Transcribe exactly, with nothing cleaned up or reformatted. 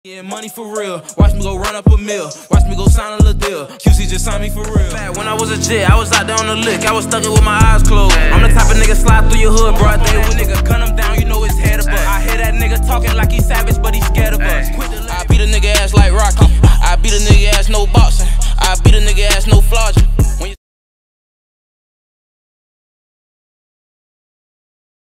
Yeah, money for real. Watch me go run up a mill. Watch me go sign a little deal. Q C just signed me for real. When I was a jit, I was out there on the lick. I was stuck in with my eyes closed. I'm the type of nigga slide through your hood, bro. Day when nigga gun him down, you know his head a bust. I hear that nigga talking like he's savage, but he's scared of us. I beat a nigga ass like Rocky.